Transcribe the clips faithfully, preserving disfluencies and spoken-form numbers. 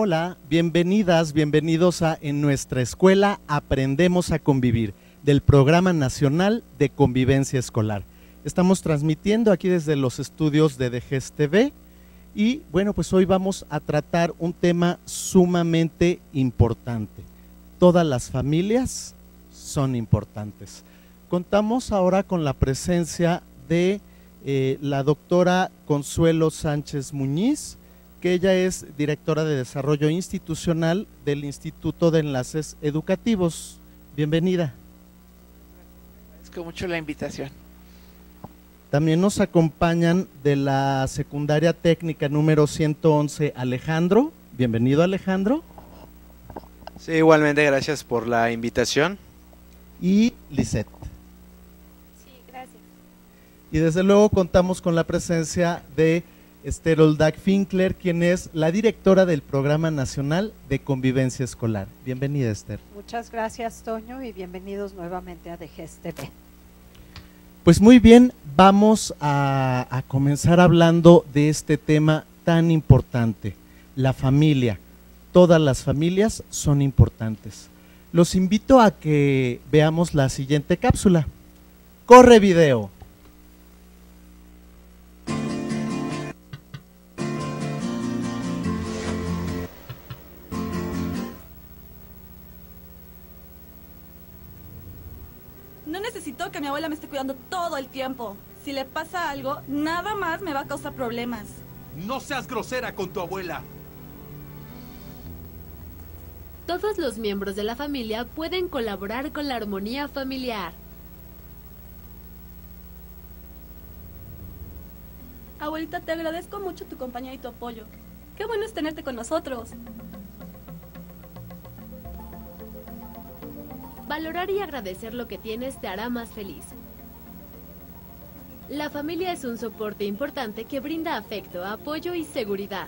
Hola, bienvenidas, bienvenidos a En Nuestra Escuela Aprendemos a Convivir, del Programa Nacional de Convivencia Escolar. Estamos transmitiendo aquí desde los estudios de D G E S T V y bueno, pues hoy vamos a tratar un tema sumamente importante. Todas las familias son importantes. Contamos ahora con la presencia de eh, la doctora Consuelo Sánchez Muñiz, que ella es directora de Desarrollo Institucional del Instituto de Enlaces Educativos. Bienvenida. Agradezco mucho la invitación. También nos acompañan de la secundaria técnica número ciento once, Alejandro. Bienvenido, Alejandro. Sí, igualmente, gracias por la invitación. Y Lisette. Sí, gracias. Y desde luego contamos con la presencia de Esther Oldac Finkler, quien es la directora del Programa Nacional de Convivencia Escolar. Bienvenida, Esther. Muchas gracias, Toño, y bienvenidos nuevamente a D G E S T V. Pues muy bien, vamos a, a comenzar hablando de este tema tan importante, la familia. Todas las familias son importantes. Los invito a que veamos la siguiente cápsula. ¡Corre video! No necesito que mi abuela me esté cuidando todo el tiempo. Si le pasa algo, nada más me va a causar problemas. No seas grosera con tu abuela. Todos los miembros de la familia pueden colaborar con la armonía familiar. Abuelita, te agradezco mucho tu compañía y tu apoyo. Qué bueno es tenerte con nosotros. Valorar y agradecer lo que tienes te hará más feliz. La familia es un soporte importante que brinda afecto, apoyo y seguridad.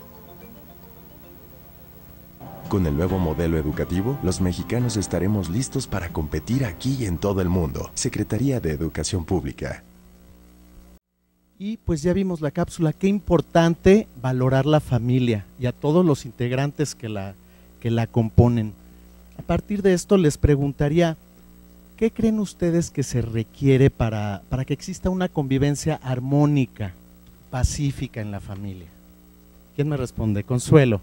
Con el nuevo modelo educativo, los mexicanos estaremos listos para competir aquí y en todo el mundo. Secretaría de Educación Pública. Y pues ya vimos la cápsula, qué importante valorar la familia y a todos los integrantes que la, que la componen. A partir de esto les preguntaría, ¿qué creen ustedes que se requiere para, para que exista una convivencia armónica, pacífica en la familia? ¿Quién me responde? Consuelo.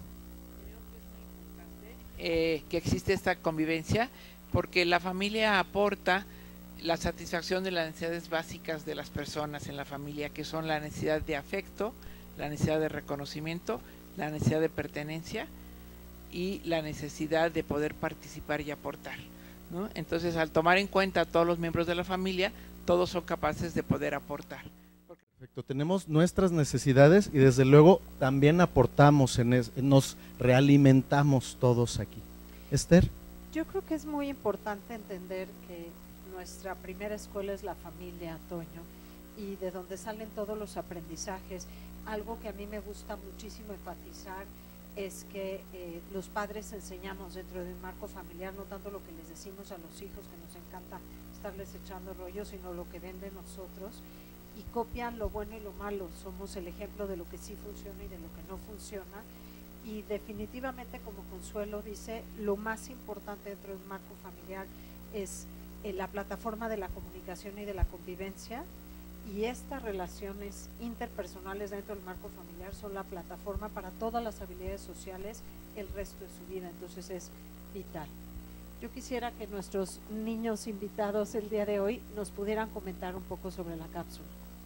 Eh, que existe esta convivencia porque la familia aporta la satisfacción de las necesidades básicas de las personas en la familia, que son la necesidad de afecto, la necesidad de reconocimiento, la necesidad de pertenencia y la necesidad de poder participar y aportar, ¿no? Entonces, al tomar en cuenta a todos los miembros de la familia, todos son capaces de poder aportar. Perfecto, tenemos nuestras necesidades y desde luego también aportamos, en es, nos realimentamos todos aquí. Esther. Yo creo que es muy importante entender que nuestra primera escuela es la familia, Toño, y de donde salen todos los aprendizajes. Algo que a mí me gusta muchísimo enfatizar es que eh, los padres enseñamos dentro de un marco familiar, no tanto lo que les decimos a los hijos, que nos encanta estarles echando rollo, sino lo que ven de nosotros, y copian lo bueno y lo malo. Somos el ejemplo de lo que sí funciona y de lo que no funciona, y definitivamente, como Consuelo dice, lo más importante dentro de un marco familiar es eh, la plataforma de la comunicación y de la convivencia, y estas relaciones interpersonales dentro del marco familiar son la plataforma para todas las habilidades sociales el resto de su vida. Entonces es vital. Yo quisiera que nuestros niños invitados el día de hoy nos pudieran comentar un poco sobre la cápsula.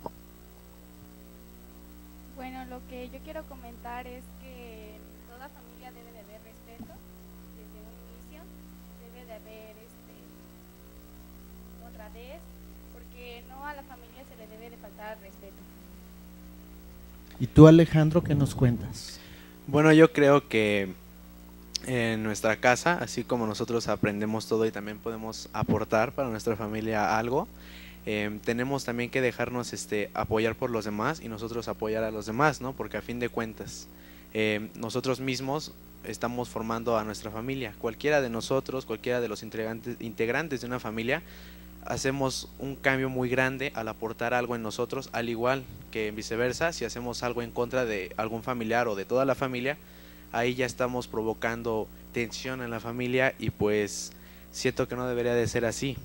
Bueno, lo que yo quiero comentar es que en toda familia debe de haber respeto desde un inicio, debe de haber este, honradez, porque no a la familia se le debe de faltar respeto. ¿Y tú, Alejandro, qué nos cuentas? Bueno, yo creo que en nuestra casa, así como nosotros aprendemos todo y también podemos aportar para nuestra familia algo, eh, tenemos también que dejarnos este, apoyar por los demás y nosotros apoyar a los demás, ¿no? Porque a fin de cuentas, eh, nosotros mismos estamos formando a nuestra familia. Cualquiera de nosotros, cualquiera de los integrantes, integrantes de una familia, hacemos un cambio muy grande al aportar algo en nosotros, al igual que viceversa, si hacemos algo en contra de algún familiar o de toda la familia, ahí ya estamos provocando tensión en la familia y pues siento que no debería de ser así.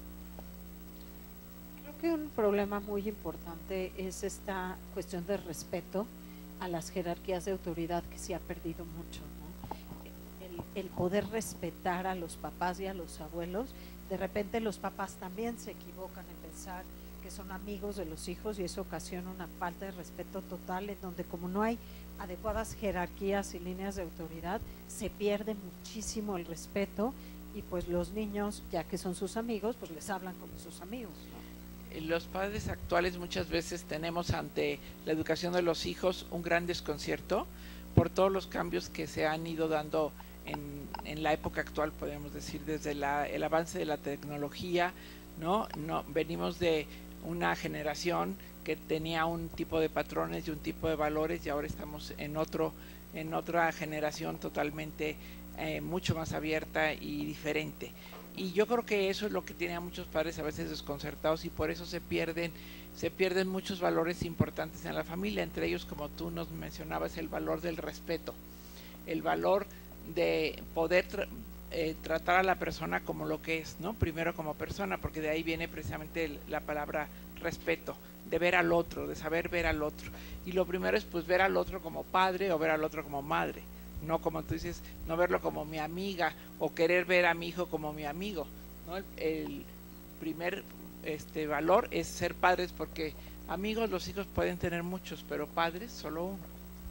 Creo que un problema muy importante es esta cuestión de respeto a las jerarquías de autoridad que se ha perdido mucho, ¿no? El, el poder respetar a los papás y a los abuelos. De repente los papás también se equivocan en pensar que son amigos de los hijos y eso ocasiona una falta de respeto total, en donde como no hay adecuadas jerarquías y líneas de autoridad, se pierde muchísimo el respeto y pues los niños, ya que son sus amigos, pues les hablan como sus amigos, ¿no? Los padres actuales muchas veces tenemos ante la educación de los hijos un gran desconcierto por todos los cambios que se han ido dando en, en la época actual, podemos decir, desde la, el avance de la tecnología, ¿no? No, venimos de una generación que tenía un tipo de patrones y un tipo de valores y ahora estamos en otro, en otra generación totalmente eh, mucho más abierta y diferente. Y yo creo que eso es lo que tiene a muchos padres a veces desconcertados y por eso se pierden, se pierden muchos valores importantes en la familia, entre ellos, como tú nos mencionabas, el valor del respeto, el valor de poder tra eh, tratar a la persona como lo que es, ¿no? Primero como persona, porque de ahí viene precisamente el, la palabra respeto, de ver al otro, de saber ver al otro. Y lo primero es pues ver al otro como padre o ver al otro como madre. No como tú dices, no verlo como mi amiga o querer ver a mi hijo como mi amigo, ¿no? El, el primer este valor es ser padres, porque amigos los hijos pueden tener muchos, pero padres solo uno.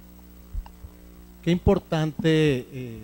Qué importante eh,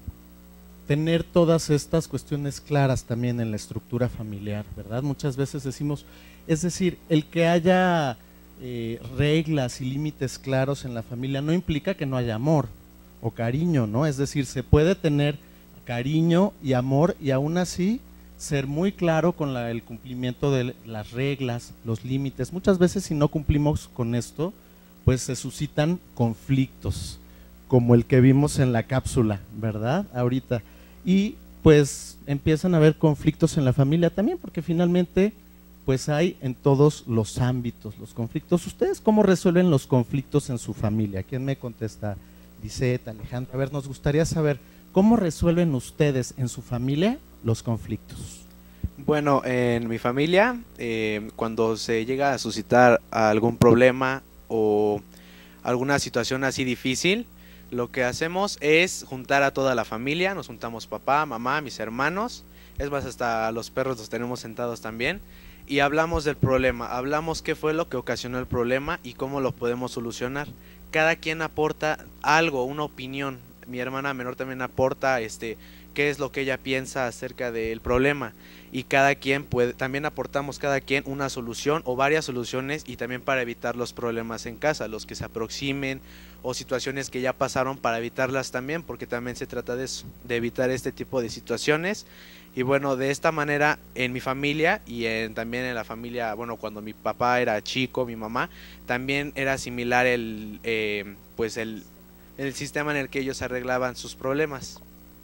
tener todas estas cuestiones claras también en la estructura familiar, ¿verdad? Muchas veces decimos, es decir, el que haya eh, reglas y límites claros en la familia no implica que no haya amor o cariño, ¿no? Es decir, se puede tener cariño y amor y aún así ser muy claro con la, el cumplimiento de las reglas, los límites. Muchas veces si no cumplimos con esto, pues se suscitan conflictos, como el que vimos en la cápsula, ¿verdad? Ahorita. Y pues empiezan a haber conflictos en la familia también, porque finalmente pues hay en todos los ámbitos los conflictos. ¿Ustedes cómo resuelven los conflictos en su familia? ¿Quién me contesta? Lisette, Alejandro, a ver, nos gustaría saber cómo resuelven ustedes en su familia los conflictos. Bueno, en mi familia, eh, cuando se llega a suscitar algún problema o alguna situación así difícil, lo que hacemos es juntar a toda la familia, nos juntamos papá, mamá, mis hermanos, es más, hasta los perros los tenemos sentados también, y hablamos del problema, hablamos qué fue lo que ocasionó el problema y cómo lo podemos solucionar. Cada quien aporta algo, una opinión. Mi hermana menor también aporta este qué es lo que ella piensa acerca del problema y cada quien puede, también aportamos cada quien una solución o varias soluciones y también para evitar los problemas en casa, los que se aproximen o situaciones que ya pasaron para evitarlas también, porque también se trata de eso, de evitar este tipo de situaciones. Y bueno, de esta manera en mi familia y en, también en la familia, bueno, cuando mi papá era chico, mi mamá, también era similar el, eh, pues el, el sistema en el que ellos arreglaban sus problemas.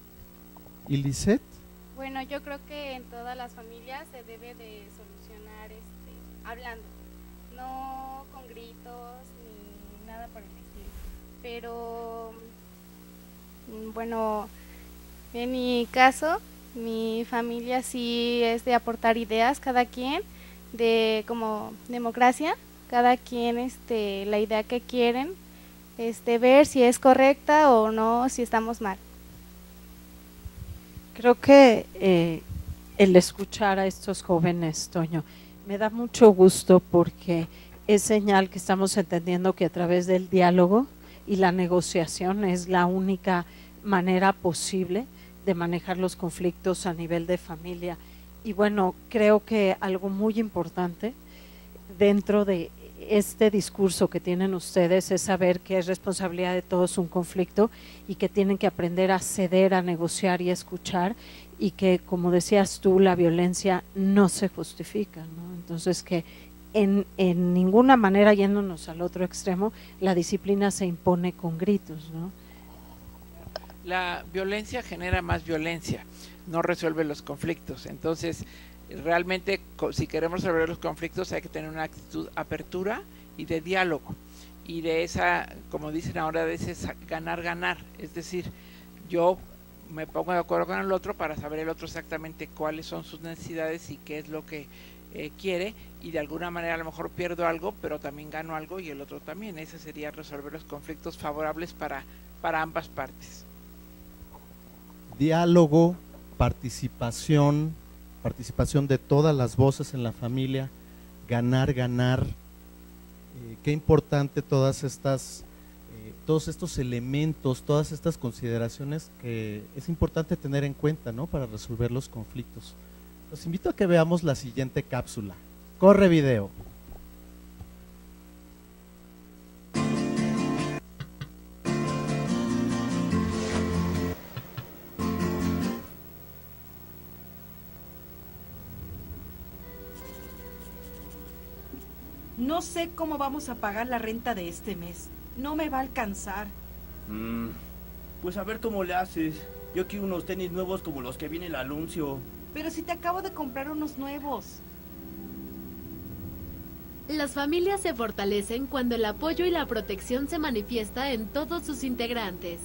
¿Y Lisette? Bueno, yo creo que en todas las familias se debe de solucionar este, hablando, no con gritos ni nada por el estilo. Pero, bueno, en mi caso, mi familia sí es de aportar ideas, cada quien, de como democracia, cada quien este, la idea que quieren, este, ver si es correcta o no, si estamos mal. Creo que eh, el escuchar a estos jóvenes, Toño, me da mucho gusto porque es señal que estamos entendiendo que a través del diálogo y la negociación es la única manera posible de manejar los conflictos a nivel de familia. Y bueno, creo que algo muy importante dentro de este discurso que tienen ustedes es saber que es responsabilidad de todos un conflicto y que tienen que aprender a ceder, a negociar y a escuchar, y que, como decías tú, la violencia no se justifica, ¿no? Entonces que en, en ninguna manera, yéndonos al otro extremo, la disciplina se impone con gritos, ¿no? La violencia genera más violencia, no resuelve los conflictos. Entonces, realmente, si queremos resolver los conflictos hay que tener una actitud de apertura y de diálogo. y de esa, como dicen ahora, de ese ganar-ganar, es decir, yo me pongo de acuerdo con el otro para saber el otro exactamente cuáles son sus necesidades y qué es lo que eh, quiere, y de alguna manera a lo mejor pierdo algo, pero también gano algo y el otro también. Ese sería resolver los conflictos favorables para, para ambas partes. Diálogo, participación, participación de todas las voces en la familia, ganar, ganar. Eh, qué importante todas estas, eh, todos estos elementos, todas estas consideraciones que es importante tener en cuenta, ¿no?, para resolver los conflictos. Los invito a que veamos la siguiente cápsula. Corre video. No sé cómo vamos a pagar la renta de este mes. No me va a alcanzar. Mm, pues a ver cómo le haces. Yo quiero unos tenis nuevos como los que viene el anuncio. Pero si te acabo de comprar unos nuevos. Las familias se fortalecen cuando el apoyo y la protección se manifiesta en todos sus integrantes.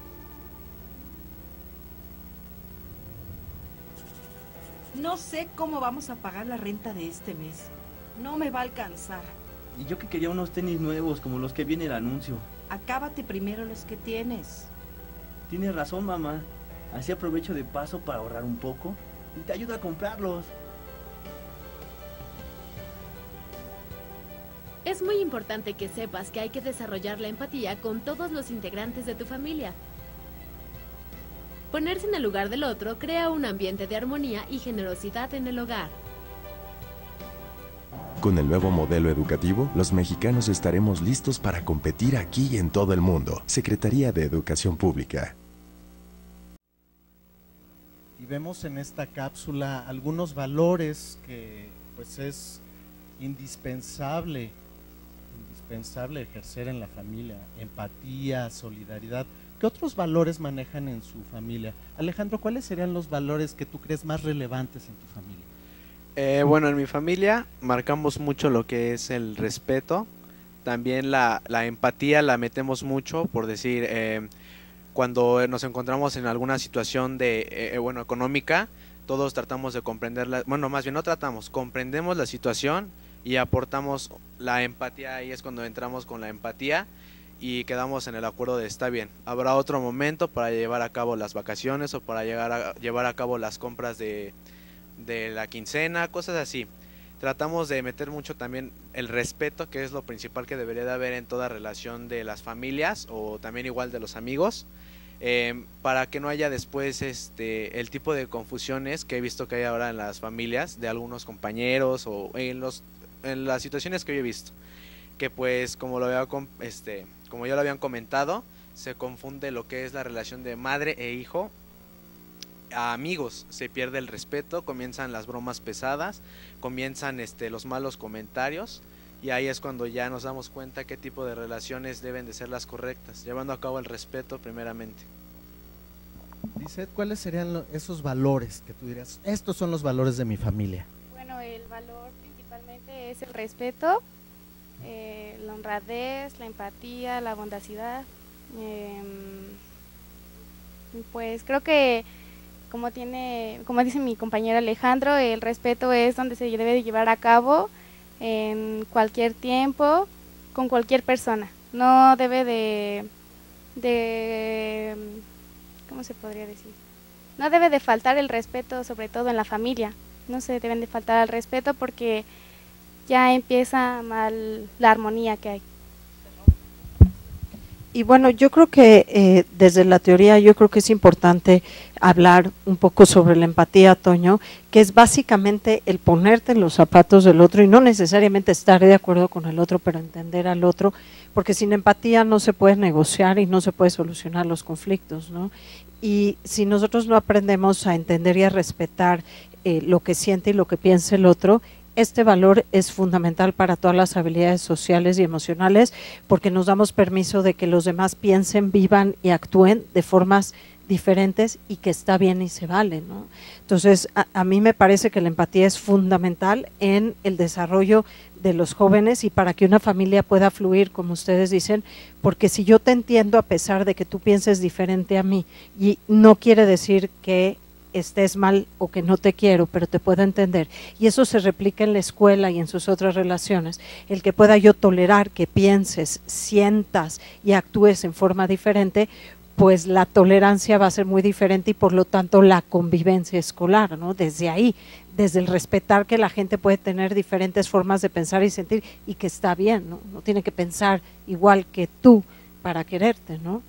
No sé cómo vamos a pagar la renta de este mes. No me va a alcanzar. Y yo que quería unos tenis nuevos como los que viene el anuncio. Acábate primero los que tienes. Tienes razón, mamá. Así aprovecho de paso para ahorrar un poco y te ayudo a comprarlos. Es muy importante que sepas que hay que desarrollar la empatía con todos los integrantes de tu familia. Ponerse en el lugar del otro crea un ambiente de armonía y generosidad en el hogar. Con el nuevo modelo educativo, los mexicanos estaremos listos para competir aquí y en todo el mundo. Secretaría de Educación Pública. Y vemos en esta cápsula algunos valores que pues es indispensable, indispensable ejercer en la familia: empatía, solidaridad. ¿Qué otros valores manejan en su familia? Alejandro, ¿cuáles serían los valores que tú crees más relevantes en tu familia? Eh, bueno, en mi familia marcamos mucho lo que es el respeto, también la, la empatía la metemos mucho, por decir, eh, cuando nos encontramos en alguna situación de, eh, bueno, económica, todos tratamos de comprenderla, bueno, más bien no tratamos, comprendemos la situación y aportamos la empatía. Ahí es cuando entramos con la empatía y quedamos en el acuerdo de está bien, habrá otro momento para llevar a cabo las vacaciones o para llegar a, llevar a cabo las compras de de la quincena, cosas así. Tratamos de meter mucho también el respeto, que es lo principal que debería de haber en toda relación de las familias o también igual de los amigos, eh, para que no haya después este el tipo de confusiones que he visto que hay ahora en las familias de algunos compañeros o en los en las situaciones que yo he visto, que pues como lo había este como ya lo habían comentado, se confunde lo que es la relación de madre e hijo a amigos, se pierde el respeto, comienzan las bromas pesadas, comienzan este los malos comentarios, y ahí es cuando ya nos damos cuenta qué tipo de relaciones deben de ser las correctas, llevando a cabo el respeto primeramente. Dice, ¿cuáles serían lo, esos valores que tú dirías, estos son los valores de mi familia? Bueno, el valor principalmente es el respeto, eh, la honradez, la empatía, la bondacidad. Eh, pues creo que como tiene, como dice mi compañero Alejandro, el respeto es donde se debe de llevar a cabo en cualquier tiempo, con cualquier persona. No debe de, de, ¿cómo se podría decir? No debe de faltar el respeto, sobre todo en la familia. No se deben de faltar al respeto porque ya empieza mal la armonía que hay. Y bueno, yo creo que eh, desde la teoría yo creo que es importante hablar un poco sobre la empatía, Toño, que es básicamente el ponerte en los zapatos del otro y no necesariamente estar de acuerdo con el otro, pero entender al otro, porque sin empatía no se puede negociar y no se puede solucionar los conflictos, ¿no? Y si nosotros no aprendemos a entender y a respetar eh, lo que siente y lo que piensa el otro, este valor es fundamental para todas las habilidades sociales y emocionales, porque nos damos permiso de que los demás piensen, vivan y actúen de formas diferentes y que está bien y se vale, ¿no? Entonces, a, a mí me parece que la empatía es fundamental en el desarrollo de los jóvenes y para que una familia pueda fluir, como ustedes dicen, porque si yo te entiendo a pesar de que tú pienses diferente a mí, y no quiere decir que estés mal o que no te quiero, pero te puedo entender, y eso se replica en la escuela y en sus otras relaciones, el que pueda yo tolerar que pienses, sientas y actúes en forma diferente, pues la tolerancia va a ser muy diferente y por lo tanto la convivencia escolar, ¿no? Desde ahí, desde el respetar que la gente puede tener diferentes formas de pensar y sentir y que está bien, ¿no? No tiene que pensar igual que tú para quererte, ¿no?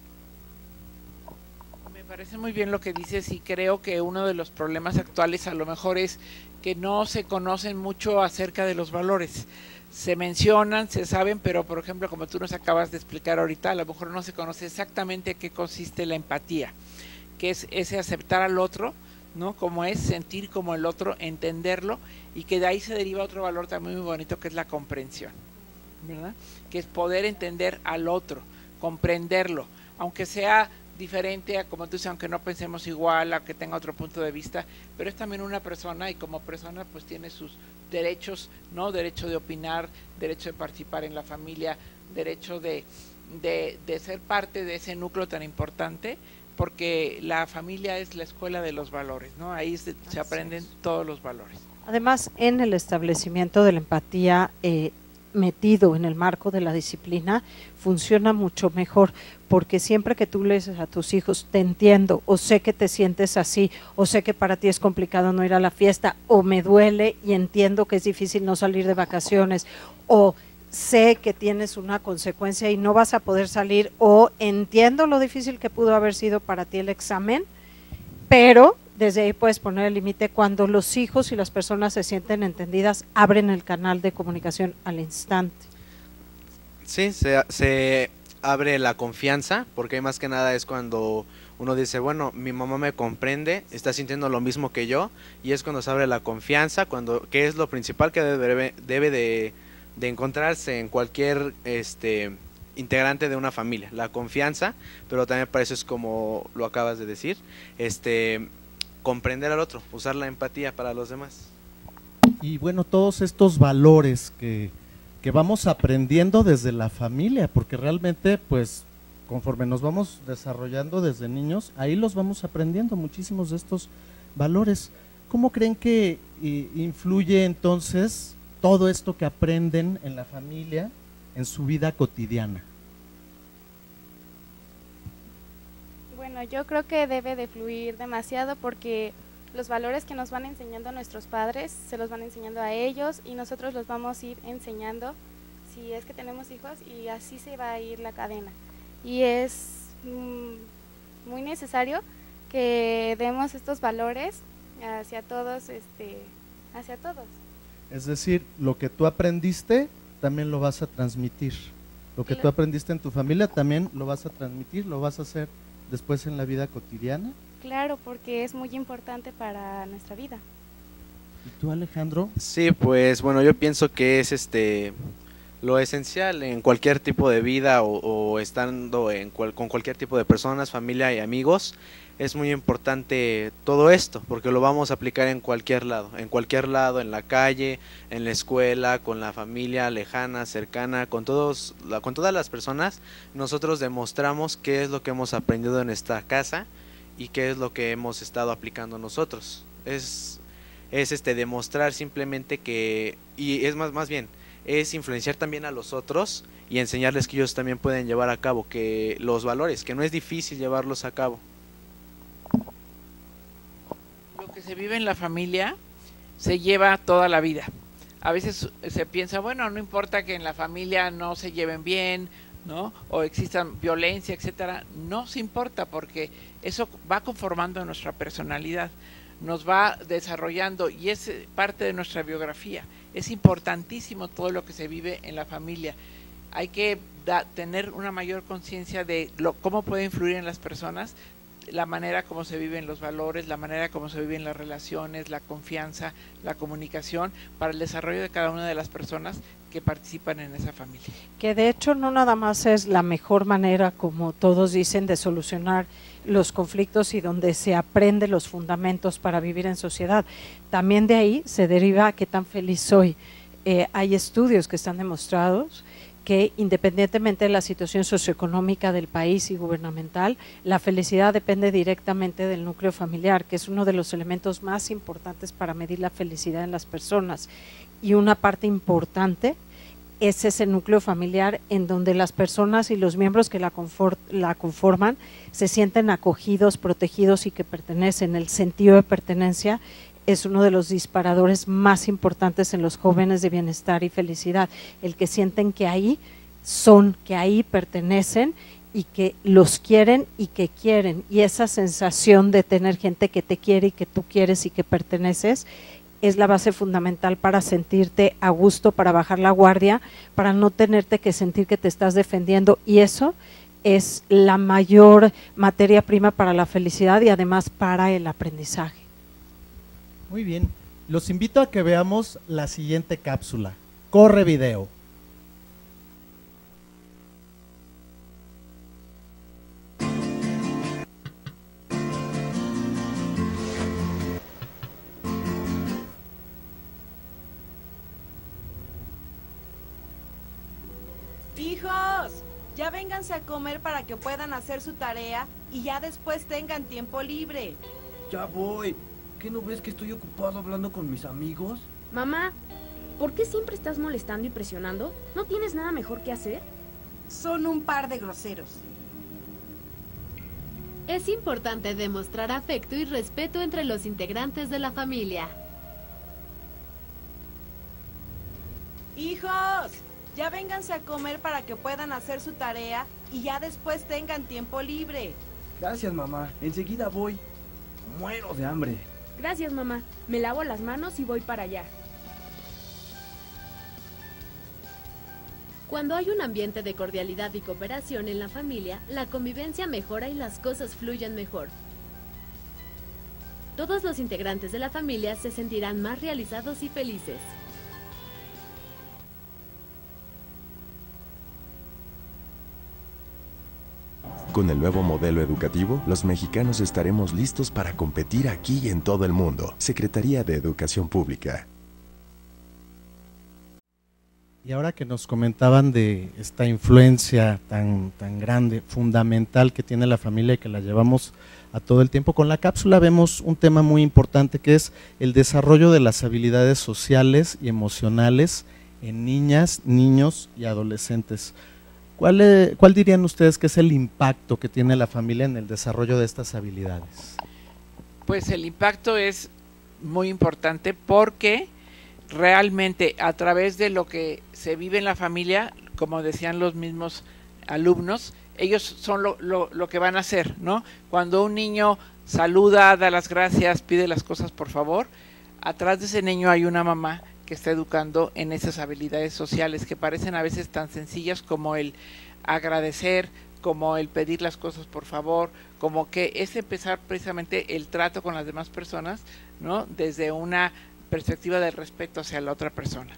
Me parece muy bien lo que dices y creo que uno de los problemas actuales a lo mejor es que no se conocen mucho acerca de los valores. Se mencionan, se saben, pero por ejemplo, como tú nos acabas de explicar ahorita, a lo mejor no se conoce exactamente qué consiste la empatía, que es ese aceptar al otro, ¿no? Como es sentir como el otro, entenderlo, y que de ahí se deriva otro valor también muy bonito que es la comprensión, ¿verdad? Que es poder entender al otro, comprenderlo, aunque sea diferente a como tú dices, aunque no pensemos igual, a que tenga otro punto de vista, pero es también una persona y como persona pues tiene sus derechos, ¿no? Derecho de opinar, derecho de participar en la familia, derecho de, de, de ser parte de ese núcleo tan importante, porque la familia es la escuela de los valores, ¿no? Ahí se, se aprenden todos los valores. Además, en el establecimiento de la empatía eh, metido en el marco de la disciplina, funciona mucho mejor, porque siempre que tú le dices a tus hijos, te entiendo, o sé que te sientes así, o sé que para ti es complicado no ir a la fiesta, o me duele y entiendo que es difícil no salir de vacaciones, o sé que tienes una consecuencia y no vas a poder salir, o entiendo lo difícil que pudo haber sido para ti el examen, pero desde ahí puedes poner el límite. Cuando los hijos y las personas se sienten entendidas, abren el canal de comunicación al instante. Sí, se, se abre la confianza, porque más que nada es cuando uno dice, bueno, mi mamá me comprende, está sintiendo lo mismo que yo, y es cuando se abre la confianza, cuando que es lo principal que debe, debe de, de encontrarse en cualquier este integrante de una familia, la confianza, pero también para eso es como lo acabas de decir, este comprender al otro, usar la empatía para los demás. Y bueno, todos estos valores que, que vamos aprendiendo desde la familia, porque realmente pues conforme nos vamos desarrollando desde niños, ahí los vamos aprendiendo muchísimos de estos valores. ¿Cómo creen que eh, influye entonces todo esto que aprenden en la familia en su vida cotidiana? Bueno, yo creo que debe de fluir demasiado porque los valores que nos van enseñando nuestros padres se los van enseñando a ellos y nosotros los vamos a ir enseñando si es que tenemos hijos y así se va a ir la cadena. Y es mm, muy necesario que demos estos valores hacia todos, este, hacia todos. Es decir, lo que tú aprendiste también lo vas a transmitir. Lo que tú aprendiste en tu familia también lo vas a transmitir, lo vas a hacer después en la vida cotidiana. Claro, porque es muy importante para nuestra vida. ¿Y tú, Alejandro? Sí, pues bueno, yo pienso que es este lo esencial en cualquier tipo de vida o, o estando en cual, con cualquier tipo de personas, familia y amigos. Es muy importante todo esto, porque lo vamos a aplicar en cualquier lado, en cualquier lado, en la calle, en la escuela, con la familia lejana, cercana, con todos, la, con todas las personas. Nosotros demostramos qué es lo que hemos aprendido en esta casa y qué es lo que hemos estado aplicando nosotros. Es, es este demostrar simplemente que, y es más, más bien, es influenciar también a los otros y enseñarles que ellos también pueden llevar a cabo que los valores, que no es difícil llevarlos a cabo. Lo que se vive en la familia se lleva toda la vida. A veces se piensa, bueno, no importa que en la familia no se lleven bien, ¿no? O existan violencia, etcétera. No se importa porque eso va conformando nuestra personalidad, nos va desarrollando y es parte de nuestra biografía. Es importantísimo todo lo que se vive en la familia. Hay que da, tener una mayor conciencia de lo, cómo puede influir en las personas la manera como se viven los valores, la manera como se viven las relaciones, la confianza, la comunicación, para el desarrollo de cada una de las personas que participan en esa familia. Que de hecho no nada más es la mejor manera, como todos dicen, de solucionar los conflictos y donde se aprende los fundamentos para vivir en sociedad. También de ahí se deriva qué tan feliz soy. Eh, hay estudios que están demostrados que independientemente de la situación socioeconómica del país y gubernamental, la felicidad depende directamente del núcleo familiar, que es uno de los elementos más importantes para medir la felicidad en las personas. Y una parte importante es ese núcleo familiar en donde las personas y los miembros que la, confort, la conforman se sienten acogidos, protegidos y que pertenecen. El sentido de pertenencia es uno de los disparadores más importantes en los jóvenes de bienestar y felicidad, el que sienten que ahí son, que ahí pertenecen y que los quieren y que quieren, y esa sensación de tener gente que te quiere y que tú quieres y que perteneces es la base fundamental para sentirte a gusto, para bajar la guardia, para no tenerte que sentir que te estás defendiendo, y eso es la mayor materia prima para la felicidad y además para el aprendizaje. Muy bien, los invito a que veamos la siguiente cápsula. Corre video. Hijos, ya vénganse a comer para que puedan hacer su tarea y ya después tengan tiempo libre. Ya voy. ¿Qué no ves que estoy ocupado hablando con mis amigos? Mamá, ¿por qué siempre estás molestando y presionando? ¿No tienes nada mejor que hacer? Son un par de groseros. Es importante demostrar afecto y respeto entre los integrantes de la familia. Hijos, ya vénganse a comer para que puedan hacer su tarea y ya después tengan tiempo libre. Gracias, mamá. Enseguida voy. Muero de hambre. Gracias, mamá. Me lavo las manos y voy para allá. Cuando hay un ambiente de cordialidad y cooperación en la familia, la convivencia mejora y las cosas fluyen mejor. Todos los integrantes de la familia se sentirán más realizados y felices. Con el nuevo modelo educativo, los mexicanos estaremos listos para competir aquí y en todo el mundo. Secretaría de Educación Pública. Y ahora que nos comentaban de esta influencia tan, tan grande, fundamental que tiene la familia y que la llevamos a todo el tiempo, con la cápsula vemos un tema muy importante que es el desarrollo de las habilidades sociales y emocionales en niñas, niños y adolescentes. ¿Cuál, eh, ¿Cuál dirían ustedes que es el impacto que tiene la familia en el desarrollo de estas habilidades? Pues el impacto es muy importante porque realmente a través de lo que se vive en la familia, como decían los mismos alumnos, ellos son lo, lo, lo que van a hacer, ¿no? Cuando un niño saluda, da las gracias, pide las cosas por favor, atrás de ese niño hay una mamá que está educando en esas habilidades sociales que parecen a veces tan sencillas como el agradecer, como el pedir las cosas por favor, como que es empezar precisamente el trato con las demás personas, ¿no? Desde una perspectiva de respeto hacia la otra persona.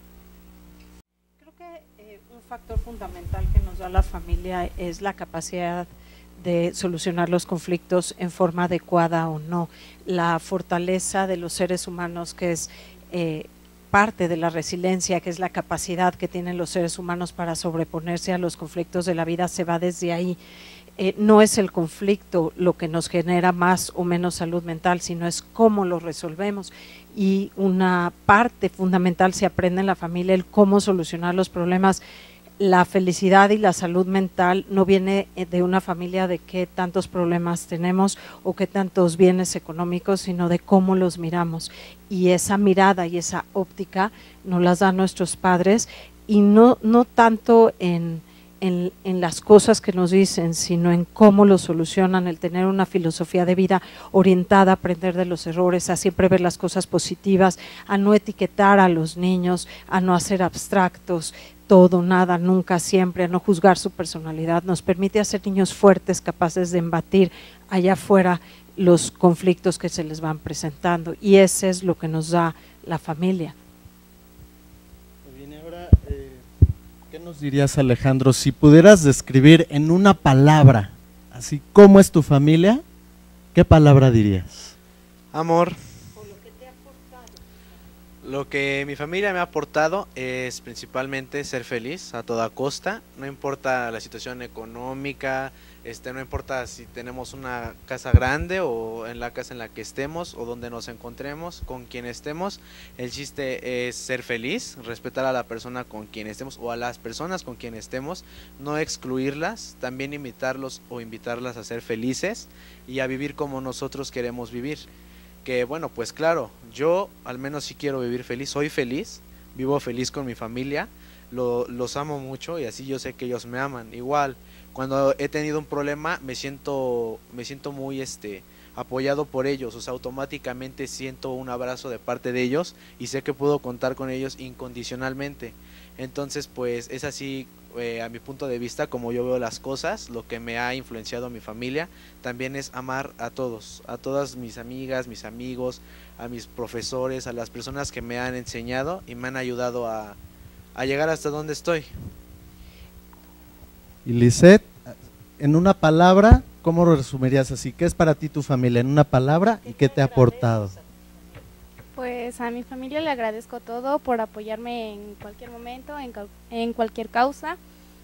Creo que eh, un factor fundamental que nos da la familia es la capacidad de solucionar los conflictos en forma adecuada o no, la fortaleza de los seres humanos que es eh, parte de la resiliencia, que es la capacidad que tienen los seres humanos para sobreponerse a los conflictos de la vida, se va desde ahí. Eh, no es el conflicto lo que nos genera más o menos salud mental, sino es cómo lo resolvemos, y una parte fundamental se aprende en la familia el cómo solucionar los problemas. La felicidad y la salud mental no viene de una familia de qué tantos problemas tenemos o qué tantos bienes económicos, sino de cómo los miramos, y esa mirada y esa óptica nos las dan nuestros padres, y no, no tanto en, en, en las cosas que nos dicen, sino en cómo lo solucionan, el tener una filosofía de vida orientada a aprender de los errores, a siempre ver las cosas positivas, a no etiquetar a los niños, a no hacer abstractos, todo, nada, nunca, siempre, no juzgar su personalidad, nos permite hacer niños fuertes, capaces de embatir allá afuera los conflictos que se les van presentando, y ese es lo que nos da la familia. Bien, ahora, eh, ¿qué nos dirías, Alejandro? Si pudieras describir en una palabra, así, ¿cómo es tu familia? ¿Qué palabra dirías? Amor. Lo que mi familia me ha aportado es principalmente ser feliz a toda costa, no importa la situación económica, este, no importa si tenemos una casa grande o en la casa en la que estemos o donde nos encontremos, con quien estemos, el chiste es ser feliz, respetar a la persona con quien estemos o a las personas con quien estemos, no excluirlas, también invitarlos o invitarlas a ser felices y a vivir como nosotros queremos vivir. Que bueno, pues claro, yo al menos sí quiero vivir feliz, soy feliz, vivo feliz con mi familia, lo, los amo mucho y así yo sé que ellos me aman. Igual, cuando he tenido un problema me siento, me siento muy este, apoyado por ellos, o sea, automáticamente siento un abrazo de parte de ellos y sé que puedo contar con ellos incondicionalmente. Entonces pues es así, eh, a mi punto de vista, como yo veo las cosas, lo que me ha influenciado a mi familia también es amar a todos, a todas mis amigas, mis amigos, a mis profesores, a las personas que me han enseñado y me han ayudado a, a llegar hasta donde estoy. Y Lisette, en una palabra, ¿cómo lo resumirías así? ¿Qué es para ti tu familia en una palabra y qué te ha aportado? Pues a mi familia le agradezco todo por apoyarme en cualquier momento, en, en cualquier causa,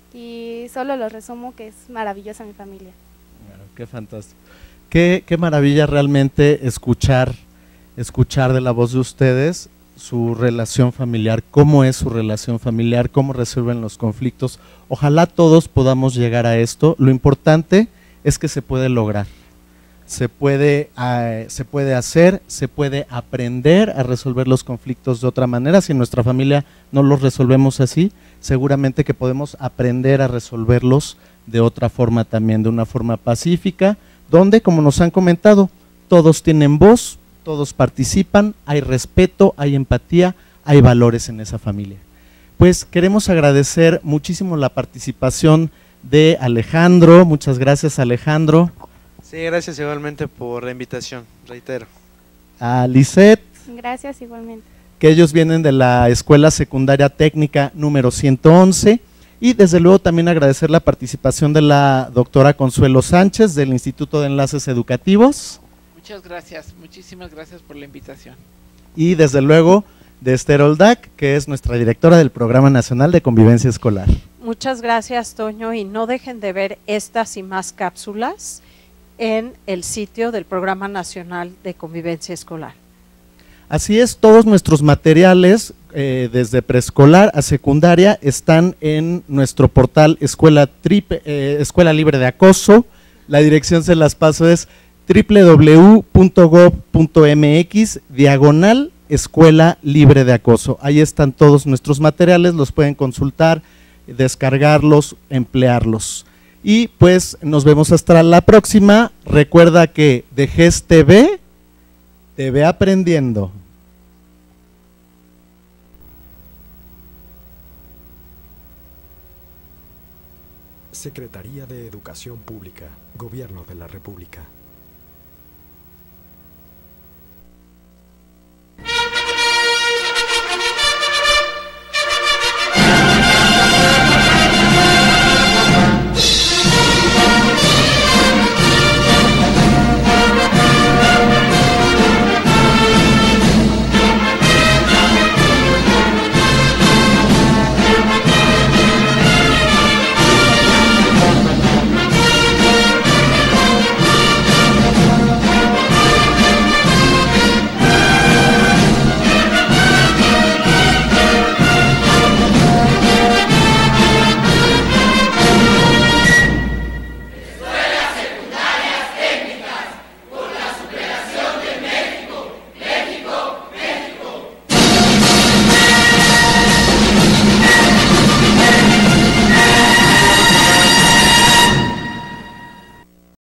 y solo lo resumo que es maravillosa mi familia. Bueno, qué fantástico. Qué, qué maravilla realmente escuchar, escuchar de la voz de ustedes su relación familiar, cómo es su relación familiar, cómo resuelven los conflictos. Ojalá todos podamos llegar a esto. Lo importante es que se puede lograr. Se puede, uh, se puede hacer, se puede aprender a resolver los conflictos de otra manera. Si en nuestra familia no los resolvemos así, seguramente que podemos aprender a resolverlos de otra forma también, de una forma pacífica, donde, como nos han comentado, todos tienen voz, todos participan, hay respeto, hay empatía, hay valores en esa familia. Pues queremos agradecer muchísimo la participación de Alejandro. Muchas gracias, Alejandro. Sí, gracias igualmente por la invitación, reitero. A Lisette. Gracias igualmente. Que ellos vienen de la Escuela Secundaria Técnica número ciento once, y desde luego también agradecer la participación de la doctora Consuelo Sánchez del Instituto de Enlaces Educativos. Muchas gracias, muchísimas gracias por la invitación. Y desde luego de Esther Oldac, que es nuestra directora del Programa Nacional de Convivencia Escolar. Muchas gracias, Toño, y no dejen de ver estas y más cápsulas en el sitio del Programa Nacional de Convivencia Escolar. Así es, todos nuestros materiales eh, desde preescolar a secundaria están en nuestro portal Escuela, Tripe, eh, Escuela Libre de Acoso. La dirección se las paso, es doble u doble u doble u punto gob punto mx diagonal Escuela Libre de Acoso. Ahí están todos nuestros materiales, los pueden consultar, descargarlos, emplearlos. Y pues nos vemos hasta la próxima. Recuerda que de G E S T V te ve aprendiendo. Secretaría de Educación Pública, Gobierno de la República.